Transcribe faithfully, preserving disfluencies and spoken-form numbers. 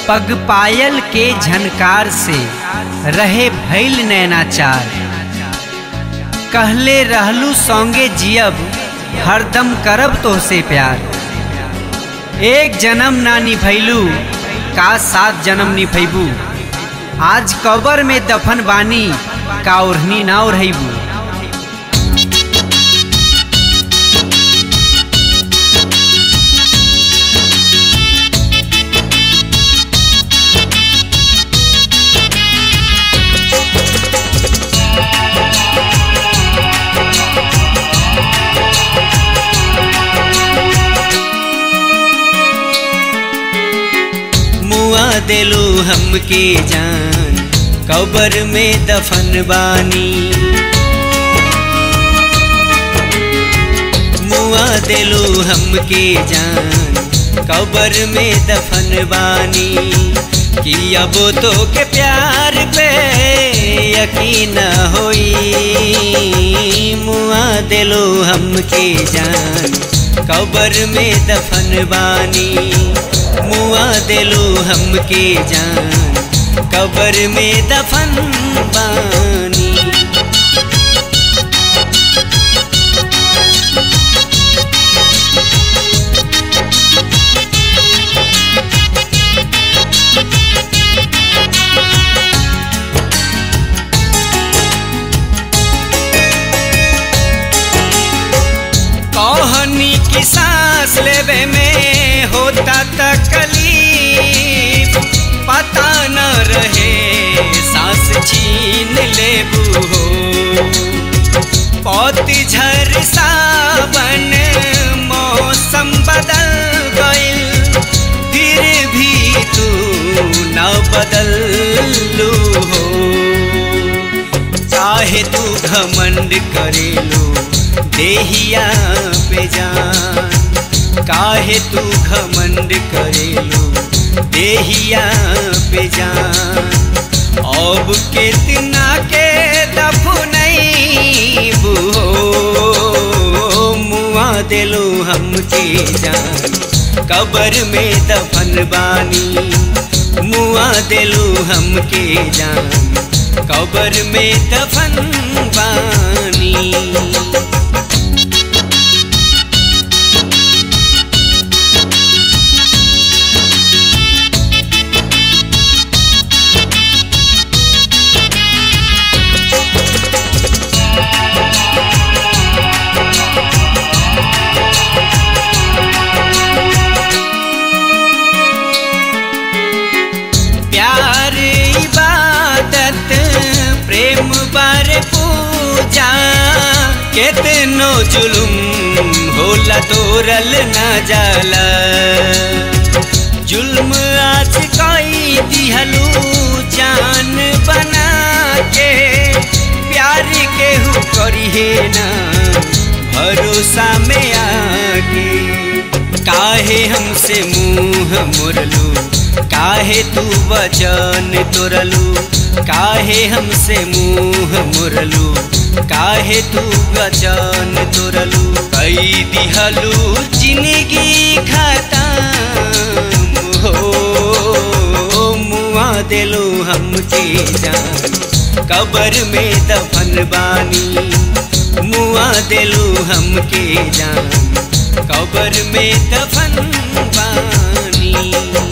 पग पायल के झनकार से रहे भैल नैनाचार। कहले रहलू सौंगे जियब हरदम करब तोहसे प्यार। एक जन्म ना निभैलू का सात जन्म निभैबू। आज कबर में दफन बानी का ओढ़नी ना ओढ़ैबू। देलू हमके जान कबर में दफन बानी। मुआ देलू हमके जान कबर में दफन बानी। कि अब तो के प्यार पे यकीन होई। मुआ देलू हमके जान कबर में दफन बानी। मुआ देलू हमके जान कबर में दफन बानी। कहनी की सांस लेवे में होता तकलीफ। पता न रहे सांस छीन लेबू हो। पतझड़ सावन मौसम बदल गइल। फिर भी तू न बदलू हो। चाहे तू घमंड करेलू देहिया पे जान। काहे तू घमंड करेलू देहिया पे जान। अब कितना के दफनैबू हो। मुआ देलू हमके जान कबर में दफन बानी। मुआ देलू हमके जान कबर में दफन बानी। प्रेम बारे पूजा केतनो जुल्म होला तोरल ना जाला। जुल्म आज कोई दिहलू जान बना के। प्यार के हु करिहे ना भरोसा में आके। काहे हमसे मुँह मोड़लू काहे तू वचन तोड़लू। काहे हमसे मुँह मोड़लू काहे तू वचन तोड़लू। कई दिहलू जिंदगी खत्म हो। मुआ देलू हमके जान कबर में दफन बानी। मुआ देलू हमके जान कबर में दफन बानी।